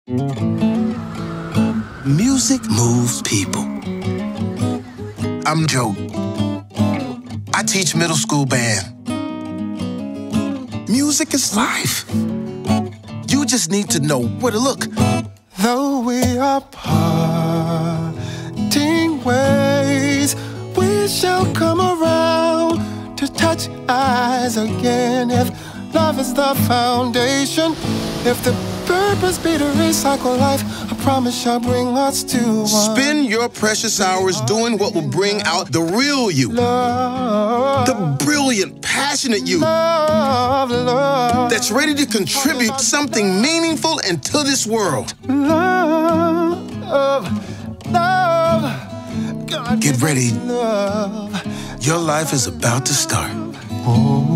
Music moves people. I'm Joe. I teach middle school band. Music is life. You just need to know where to look. Though we are parting ways, we shall come around to touch eyes again. If love is the foundation, if the purpose be to recycle life, I promise shall bring us to one. Spend your precious hours doing what will bring out the real you. Love, the brilliant, passionate you. love, love. That's ready to contribute something meaningful into this world. Love, love. God, Get ready. love. Your life is about to start. Oh.